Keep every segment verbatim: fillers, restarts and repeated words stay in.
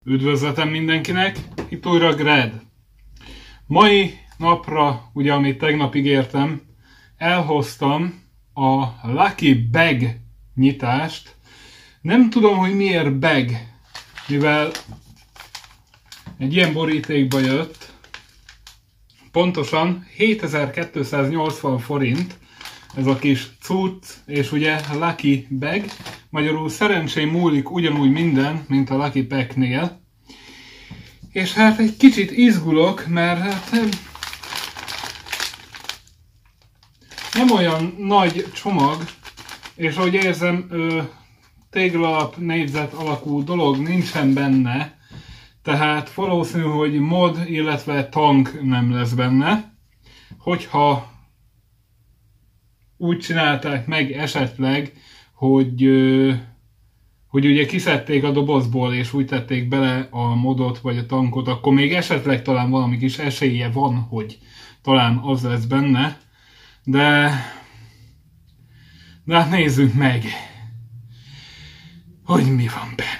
Üdvözletem mindenkinek, itt újra Gred. Mai napra, ugye amit tegnap ígértem, elhoztam a Lucky Bag nyitást. Nem tudom, hogy miért bag, mivel egy ilyen borítékba jött, pontosan hétezer-kétszáznyolcvan forint ez a kis cucc, és ugye Lucky Bag, magyarul szerencsém múlik ugyanúgy minden, mint a Lucky Pack-nél. És hát egy kicsit izgulok, mert hát nem olyan nagy csomag, és ahogy érzem, téglalap, négyzet alakú dolog nincsen benne, tehát valószínű, hogy mod, illetve tank nem lesz benne. Hogyha úgy csinálták meg esetleg, hogy, hogy ugye kiszedték a dobozból és úgy tették bele a modot vagy a tankot, akkor még esetleg talán valami kis esélye van, hogy talán az lesz benne. De, de hát nézzük meg, hogy mi van benne.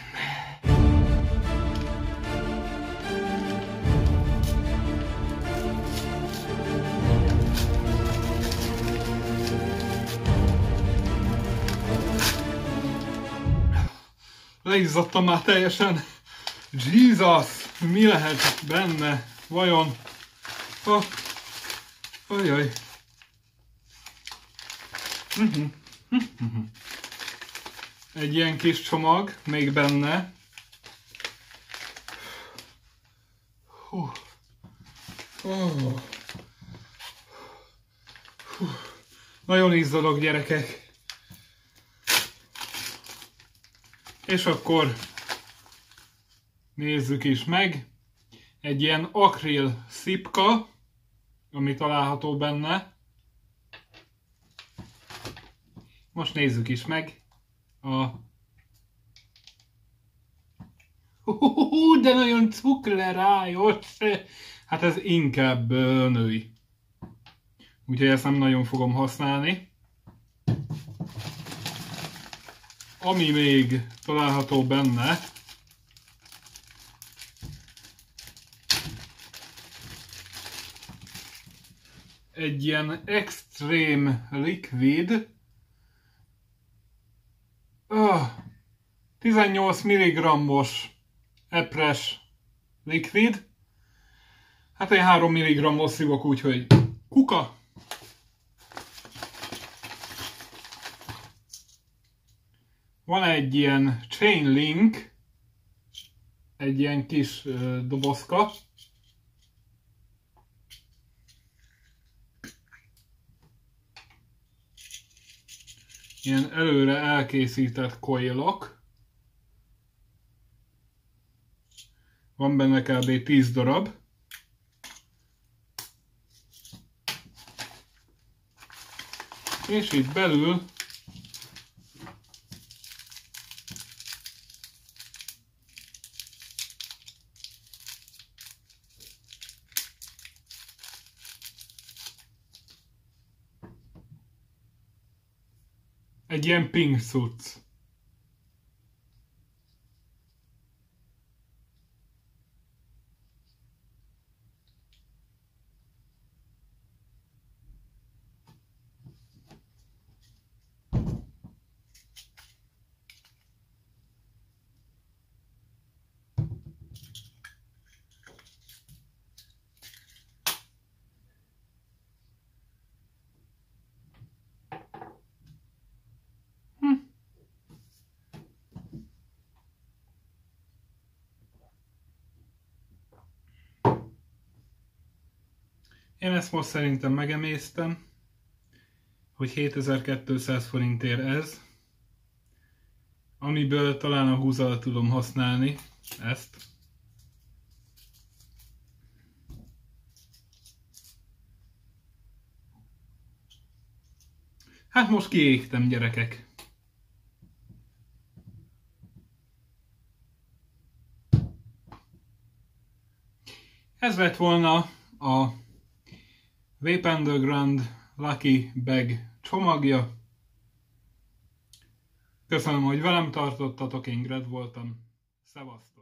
Leizzadtam már teljesen. Jesus! Mi lehet benne? Vajon? Oh. Ajaj. Uh-huh. Uh-huh. Egy ilyen kis csomag még benne. Uh. Oh. Uh. Nagyon izzadok, gyerekek. És akkor nézzük is meg. Egy ilyen akril szipka, ami található benne. Most nézzük is meg a... De nagyon cuklerájos! Hát ez inkább női. Úgyhogy ezt nem nagyon fogom használni. Ami még található benne, egy ilyen extreme liquid, oh, tizennyolc milligrammos epres liquid, hát én három milligrammos szívok, úgyhogy kuka. Van egy ilyen chain link, egy ilyen kis uh, dobozka. Ilyen előre elkészített coilok. Van benne kb. tíz darab. És itt belül egy ilyen pink cucc. Én ezt most szerintem megemésztem, hogy hétezer-kétszáz forintért ez, amiből talán a húzal tudom használni ezt. Hát most kiégtem, gyerekek. Ez lett volna a Vape Underground Lucky Bag csomagja. Köszönöm, hogy velem tartottatok, én Gred voltam. Szevasztok!